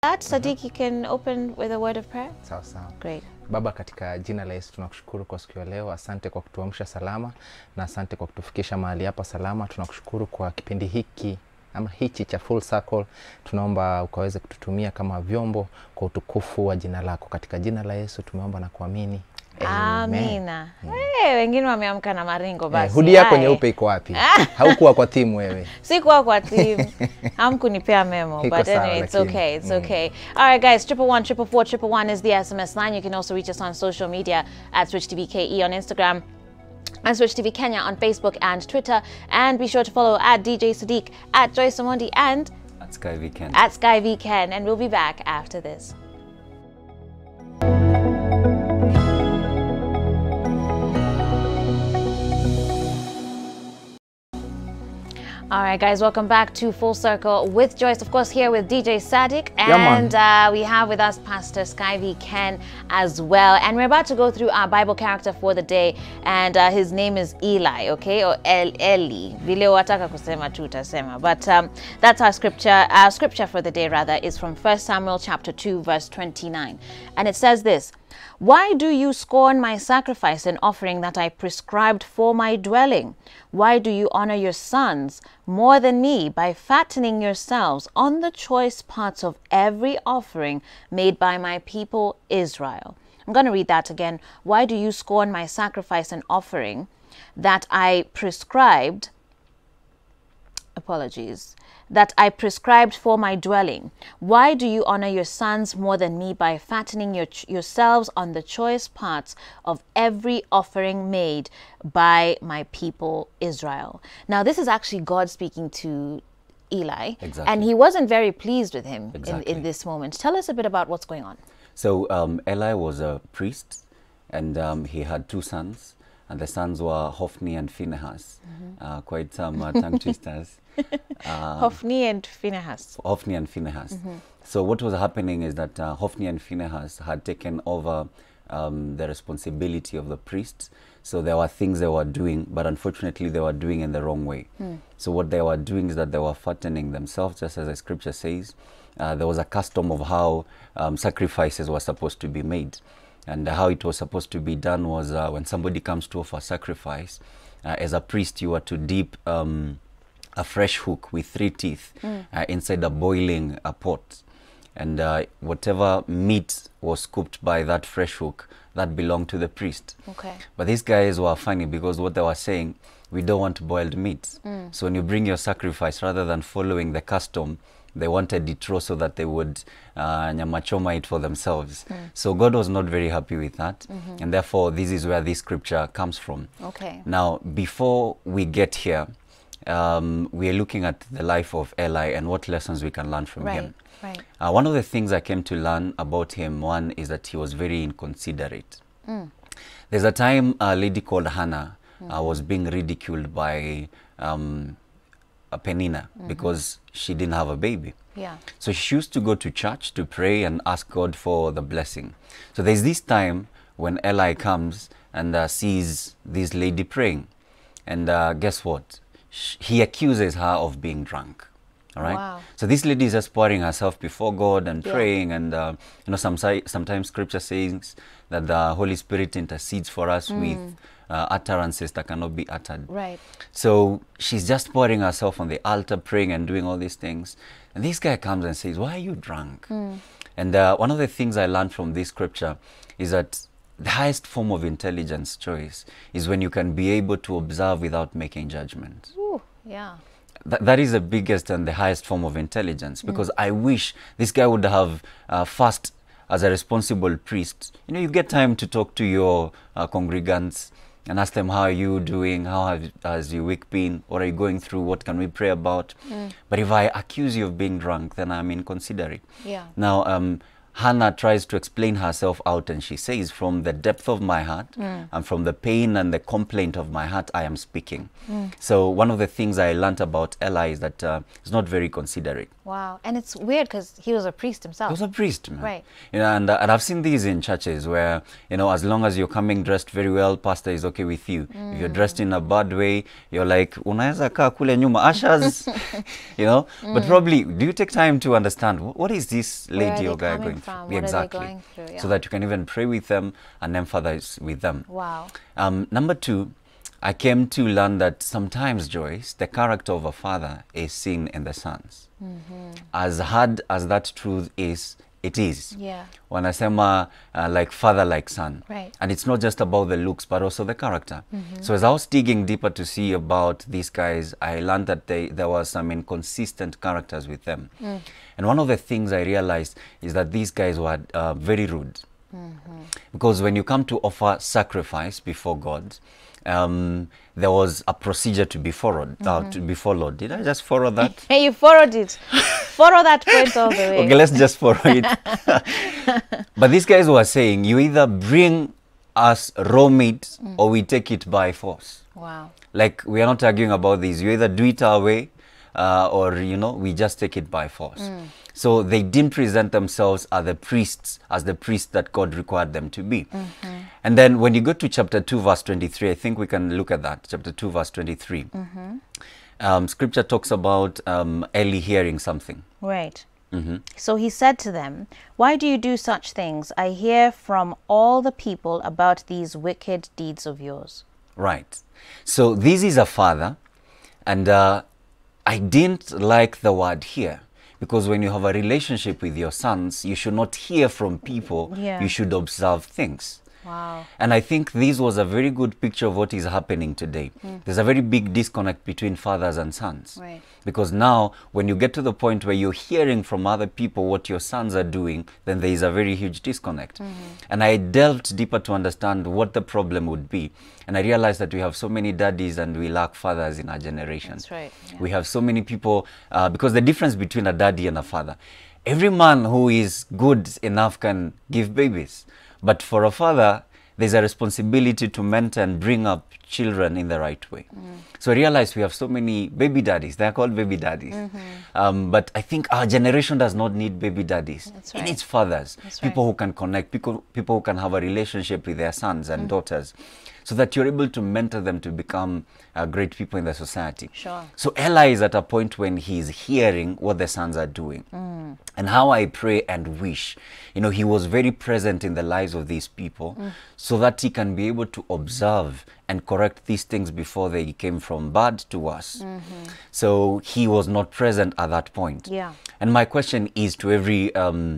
Sadiq, you can open with a word of prayer. Sawa sawa. Great. Baba, katika jina la Yesu tunakushukuru kwa siku ya leo. Asante kwa kutuamsha salama na asante kwa kutufikisha mahali hapa salama. Tunakushukuru kwa kipindi hiki ama hichi cha Full Circle. Tunaomba ukaweze kututumia kama vyombo kwa utukufu wa jina lako. Katika jina la Yesu tumeomba na kuamini. Amina. Wengine wameamka na maringo basi. Hudi yako nyeupe iko wapi? Haukuwa kwa timu wewe. Sikuwa kwa timu. Hamkunipea memo, but anyway, it's okay. It's okay. All right, guys, 111-444-111 is the SMS line. You can also reach us on social media at SwitchTVKE on Instagram and Switch TV Kenya on Facebook and Twitter. And be sure to follow at DJ Sadiq, at Joyce Omondi, and at Sky V Ken. At Sky V Ken. And we'll be back after this. All right, guys, welcome back to Full Circle with Joyce. Of course, here with DJ Sadiq, and we have with us Pastor Sky V Ken as well. And we're about to go through our Bible character for the day, and his name is Eli, okay, or Eli. Vile wataka kusema tu utasema. But that's our scripture. Our scripture for the day, rather, is from 1 Samuel chapter 2, verse 29, and it says this: "Why do you scorn my sacrifice and offering that I prescribed for my dwelling? Why do you honor your sons more than me by fattening yourselves on the choice parts of every offering made by my people Israel?" I'm going to read that again. "Why do you scorn my sacrifice and offering that I prescribed," "that I prescribed for my dwelling? Why do you honor your sons more than me by fattening yourselves on the choice parts of every offering made by my people Israel?" Now, this is actually God speaking to Eli. Exactly. And he wasn't very pleased with him Exactly. in this moment. Tell us a bit about what's going on. So Eli was a priest, and he had two sons, and the sons were Hophni and Phinehas. Quite some tongue twisters. Hophni and Phinehas. Hophni and Phinehas. So what was happening is that Hophni and Phinehas had taken over the responsibility of the priests. So there were things they were doing, but unfortunately they were doing in the wrong way. So what they were doing is that they were fattening themselves, just as the scripture says. There was a custom of how sacrifices were supposed to be made. And how it was supposed to be done was when somebody comes to offer sacrifice, as a priest you were to dip a fresh hook with 3 teeth inside a boiling pot. And whatever meat was scooped by that fresh hook, that belonged to the priest. Okay. But these guys were funny because what they were saying, we don't want boiled meat. So when you bring your sacrifice, rather than following the custom, they wanted it raw so that they would nyamachoma it for themselves. So God was not very happy with that. And therefore, this is where this scripture comes from. Okay. Now, before we get here, we are looking at the life of Eli and what lessons we can learn from him. Right. One of the things I came to learn about him, one, is that he was very inconsiderate. There's a time a lady called Hannah was being ridiculed by Penina because she didn't have a baby. Yeah. So she used to go to church to pray and ask God for the blessing. So there's this time when Eli comes and sees this lady praying. And guess what? He accuses her of being drunk. All right. Wow. So this lady is just pouring herself before God and praying, and you know, sometimes Scripture says that the Holy Spirit intercedes for us with utterances that cannot be uttered. Right. So she's just pouring herself on the altar, praying and doing all these things. And this guy comes and says, "Why are you drunk?" And one of the things I learned from this scripture is that the highest form of intelligence, Joyce, is when you can be able to observe without making judgment. Ooh, yeah. That is the biggest and the highest form of intelligence, because I wish this guy would have first, as a responsible priest, you know, you get time to talk to your congregants and ask them, how are you doing? How has your week been? What are you going through? What can we pray about? But if I accuse you of being drunk, then I'm inconsiderate. Yeah. Now, Hannah tries to explain herself out, and she says, from the depth of my heart and from the pain and the complaint of my heart, I am speaking. So one of the things I learned about Eli is that he's not very considerate. Wow. And it's weird because he was a priest himself. He was a priest, man. Right. You know, and I've seen these in churches where, you know, as long as you're coming dressed very well, pastor is okay with you. If you're dressed in a bad way, you're like, unaweza kaa kule nyuma, ushers, you know. But probably, do you take time to understand, what is this lady or guy going through? What exactly. are they going through? Yeah. So that you can even pray with them and empathize with them. Wow. Number two, I came to learn that sometimes, Joyce, the character of a father is seen in the sons. As hard as that truth is, it is. Yeah. When I say like father, like son. Right. And it's not just about the looks, but also the character. So as I was digging deeper to see about these guys, I learned that there were some inconsistent characters with them. And one of the things I realized is that these guys were very rude. Because when you come to offer sacrifice before God, there was a procedure to be followed. Did I just follow that? Hey, you followed it. Follow that point all the way. Okay, let's just follow it. But these guys were saying, you either bring us raw meat or we take it by force. Wow. Like, we are not arguing about this. You either do it our way or, you know, we just take it by force. So they didn't present themselves as the priests that God required them to be. And then when you go to chapter 2, verse 23, I think we can look at that. Chapter 2, verse 23. Scripture talks about Eli hearing something. Right. So he said to them, "Why do you do such things? I hear from all the people about these wicked deeds of yours." Right. So this is a father, and I didn't like the word hear, because when you have a relationship with your sons, you should not hear from people, you should observe things. Wow. And I think this was a very good picture of what is happening today. There's a very big disconnect between fathers and sons. Right. Because now, when you get to the point where you're hearing from other people what your sons are doing, then there is a very huge disconnect. And I delved deeper to understand what the problem would be. And I realized that we have so many daddies and we lack fathers in our generation. That's right. Yeah. We have so many people, because the difference between a daddy and a father, every man who is good enough can give babies. But for a father, there's a responsibility to mentor and bring up children in the right way. So I realized we have so many baby daddies. They're called baby daddies. But I think our generation does not need baby daddies. That's right. It needs fathers, That's people right. who can connect, people who can have a relationship with their sons and daughters, so that you're able to mentor them to become great people in the society. Sure. So Eli is at a point when he's hearing what the sons are doing. And how I pray and wish, you know, he was very present in the lives of these people, so that he can be able to observe and correct these things before they came from bad to worse. So he was not present at that point. Yeah. And my question is to everybody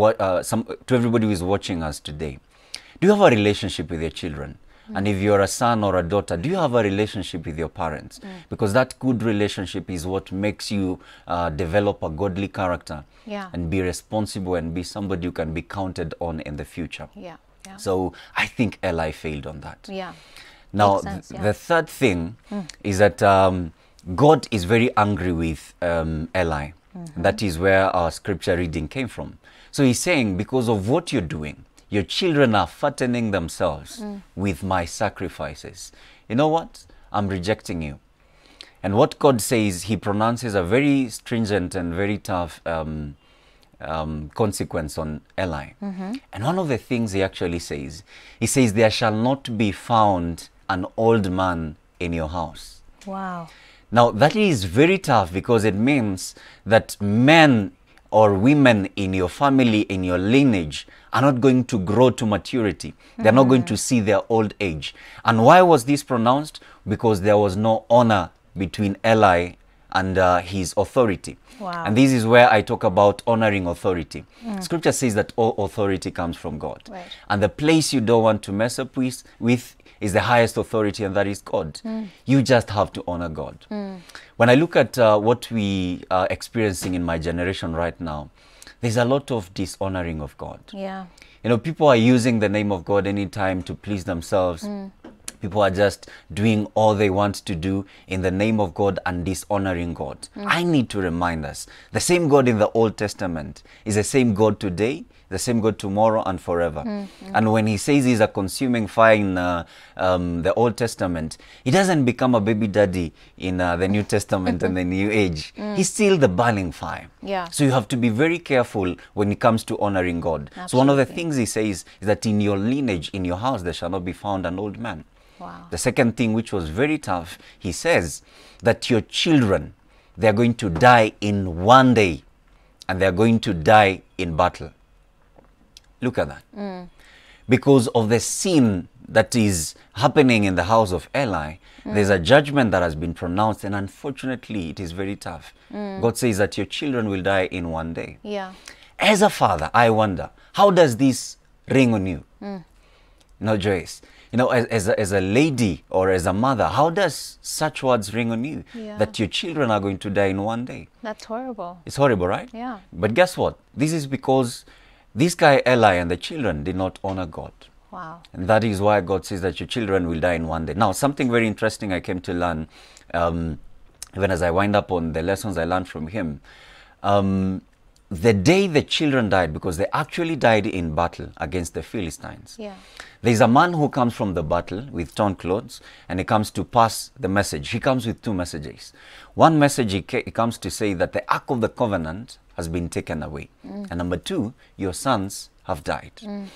who is watching us today: do you have a relationship with your children? And if you're a son or a daughter, do you have a relationship with your parents? Because that good relationship is what makes you develop a godly character, and be responsible and be somebody who can be counted on in the future. Yeah. Yeah. So I think Eli failed on that. Yeah. Now, Makes sense, the third thing is that God is very angry with Eli. That is where our scripture reading came from. So he's saying, because of what you're doing, your children are fattening themselves with my sacrifices. You know what? I'm rejecting you. And what God says, he pronounces a very stringent and very tough consequence on Eli. And one of the things he actually says, he says, there shall not be found an old man in your house. Wow. Now, that is very tough, because it means that men or women in your family, in your lineage, are not going to grow to maturity. They're not going to see their old age. And why was this pronounced? Because there was no honor between Eli and his authority. Wow. And this is where I talk about honoring authority. Scripture says that all authority comes from God. Right. And the place you don't want to mess up with is the highest authority, and that is God. You just have to honor God. When I look at what we are experiencing in my generation right now, there's a lot of dishonoring of God. Yeah. You know, people are using the name of God anytime to please themselves. People are just doing all they want to do in the name of God and dishonoring God. I need to remind us, the same God in the Old Testament is the same God today, the same God tomorrow and forever. And when he says he's a consuming fire in the Old Testament, he doesn't become a baby daddy in the New Testament and the New Age. He's still the burning fire. Yeah. So you have to be very careful when it comes to honoring God. Absolutely. So one of the things he says is that in your lineage, in your house, there shall not be found an old man. Wow. The second thing, which was very tough, he says that your children, they're going to die in one day, and they're going to die in battle. Look at that. Because of the sin that is happening in the house of Eli, there's a judgment that has been pronounced, and unfortunately, it is very tough. God says that your children will die in one day. Yeah. As a father, I wonder, how does this ring on you? No, Joyce. You know, as a lady or as a mother, how does such words ring on you? Yeah. That your children are going to die in one day. That's horrible. It's horrible, right? Yeah. But guess what? This is because this guy Eli and the children did not honor God. Wow. And that is why God says that your children will die in one day. Now, something very interesting I came to learn, even as I wind up on the lessons I learned from him, the day the children died, because they actually died in battle against the Philistines. Yeah. There's a man who comes from the battle with torn clothes, and he comes to pass the message. He comes with two messages. One message, he comes to say that the Ark of the Covenant has been taken away. And number two, your sons have died.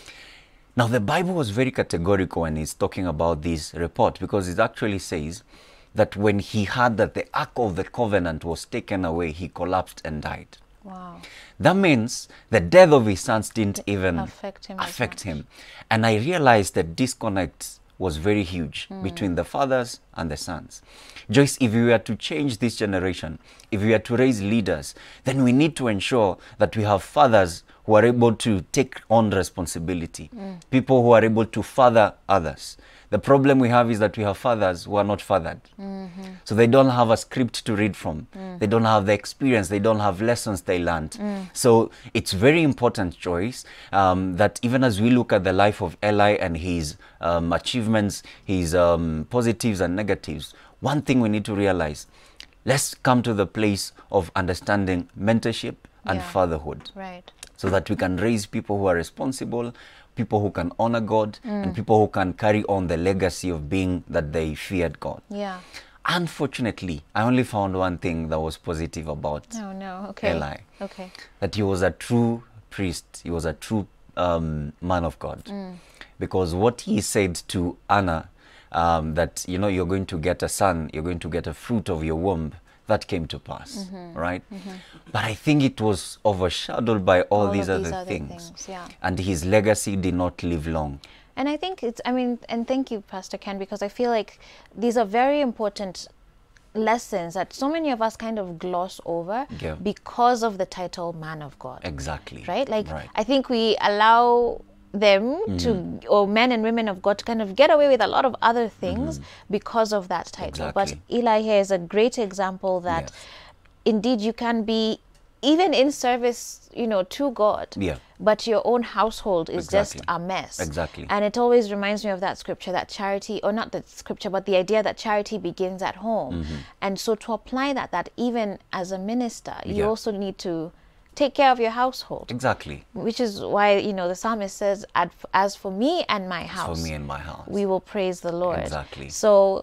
Now, the Bible was very categorical when it's talking about this report, because it actually says that when he heard that the Ark of the Covenant was taken away, he collapsed and died. Wow. That means the death of his sons didn't even affect him. And I realized that disconnect was very huge between the fathers and the sons. Joyce, if we were to change this generation, if we were to raise leaders, then we need to ensure that we have fathers who are able to take on responsibility, people who are able to father others. The problem we have is that we have fathers who are not fathered. So they don't have a script to read from. They don't have the experience. They don't have lessons they learned. So it's very important, Joyce, that even as we look at the life of Eli and his achievements, his positives and negatives, one thing we need to realize, let's come to the place of understanding mentorship and fatherhood. Right. So that we can raise people who are responsible, people who can honor God, and people who can carry on the legacy of being that they feared God. Yeah. Unfortunately, I only found one thing that was positive about Eli. Okay. That he was a true priest. He was a true man of God. Because what he said to Anna, that, you know, you're going to get a son, you're going to get a fruit of your womb, that came to pass, right? But I think it was overshadowed by all these other things. Yeah. And his legacy did not live long. And I think it's, I mean, and thank you, Pastor Ken, because I feel like these are very important lessons that so many of us kind of gloss over because of the title man of God. Exactly. Right? Like, I think we allow them to, or men and women of God, to kind of get away with a lot of other things because of that title. But Eli here is a great example that indeed you can be even in service, you know, to God, but your own household is just a mess. And it always reminds me of that scripture, that charity, or not the scripture, but the idea that charity begins at home. And so to apply that, that even as a minister, you also need to take care of your household. Which is why, you know, the psalmist says, as for me and my house, we will praise the Lord. So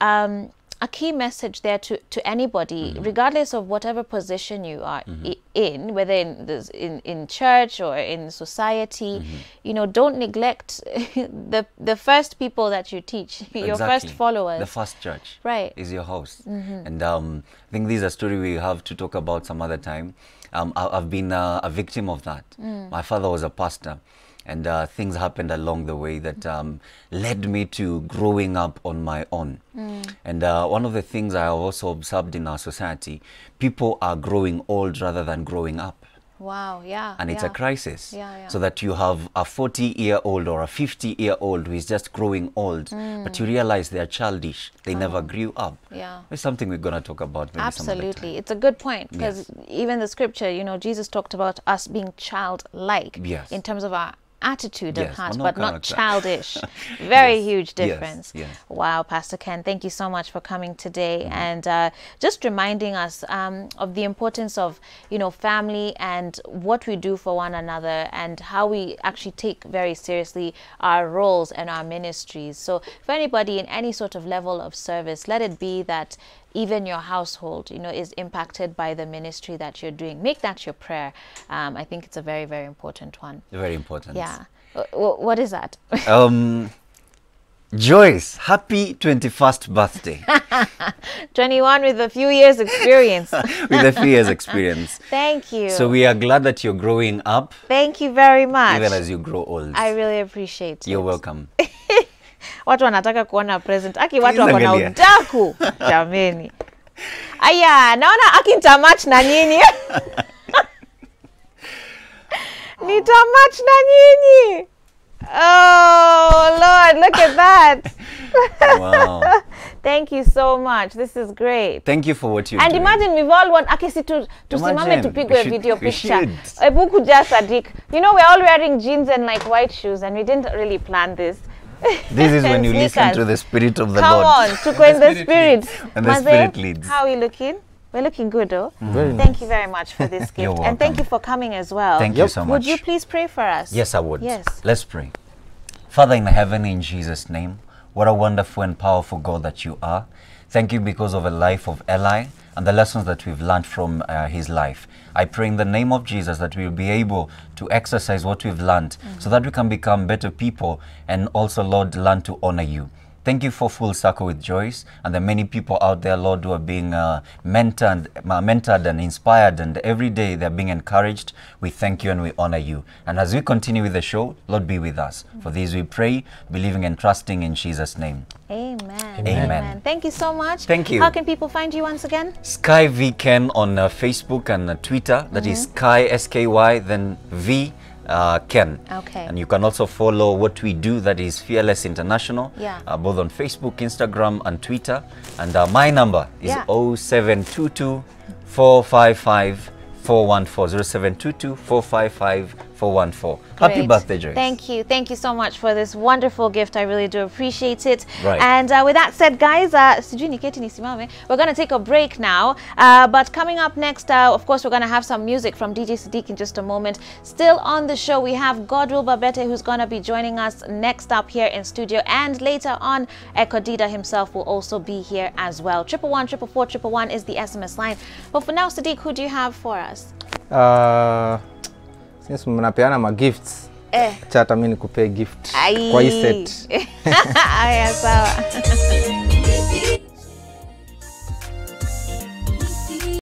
a key message there to anybody, regardless of whatever position you are in, whether in church or in society, you know, don't neglect the first people that you teach, your first followers. The first church is your house. And I think this is a story we have to talk about some other time. I've been a victim of that. My father was a pastor, and things happened along the way that led me to growing up on my own. And one of the things I have also observed in our society, people are growing old rather than growing up. Wow, yeah. And it's a crisis. So that you have a 40-year-old or a 50-year-old who is just growing old, but you realize they are childish. They never grew up. It's something we're going to talk about maybe some other time. It's a good point, because even the scripture, you know, Jesus talked about us being childlike in terms of our attitude yes, of heart, no but character. not childish. Very yes. huge difference. Yes. Yes. Wow, Pastor Ken, thank you so much for coming today and just reminding us of the importance of, you know, family and what we do for one another and how we actually take very seriously our roles and our ministries. So for anybody in any sort of level of service, let it be that even your household, you know, is impacted by the ministry that you're doing. Make that your prayer. I think it's a very, very important one. Very important. Yeah. What is that? Joyce, happy 21st birthday. 21 with a few years experience. With a few years experience. Thank you. So we are glad that you're growing up. Thank you very much. Even as you grow old. I really appreciate it. You're welcome. Watu wanataka kuona present. Aki watu wako na udaku. Jameni. Aya, naona aki nitamatch na nyinyi. Nitamatch na nyinyi. Oh, Lord, look at that. Wow. Thank you so much. This is great. Thank you for what you do. And imagine we've all want akisi tusimame tupigwe video picture. Ebuku just Sadiq. You know, we're all wearing jeans and like white shoes and we didn't really plan this. This is when you listen to the Spirit of the Lord. Come on, to go in the Spirit. When the Spirit leads. How are we looking? We're looking good, though. Very Thank you very much for this gift. You're And thank you for coming as well. Thank you so much. Would you please pray for us? Yes, I would. Yes. Let's pray. Father in heaven, in Jesus' name, what a wonderful and powerful God that you are. Thank you because of the life of Eli and the lessons that we've learned from his life. I pray in the name of Jesus that we'll be able to exercise what we've learned so that we can become better people and also, Lord, learn to honor you. Thank you for Full Circle with Joyce and the many people out there, Lord, who are being mentored and inspired, and every day they're being encouraged. We thank you and we honor you. And as we continue with the show, Lord, be with us. For these we pray, believing and trusting in Jesus' name. Amen. Amen. Thank you so much. Thank you. How can people find you once again? Sky V Ken on Facebook and Twitter. That is Sky, S-K-Y, then V. Ken. Okay. And you can also follow what we do, that is Fearless International, Yeah. both on Facebook, Instagram, and Twitter. And my number is 0722 455 414 0722 455 414. Happy Great. birthday, Joyce. Thank you. Thank you so much for this wonderful gift. I really do appreciate it. Right. And with that said, guys, we're going to take a break now. But coming up next, of course, we're going to have some music from DJ Sadiq in just a moment. Still on the show, we have Godwill Babete, who's going to be joining us next up here in studio. And later on, Ekodida himself will also be here as well. 111 444 111 is the SMS line. But for now, Sadiq, who do you have for us? Since mnapeana ma gifts, chata mimi nikupe gift Ai. kwa hii set. Aya, sawa.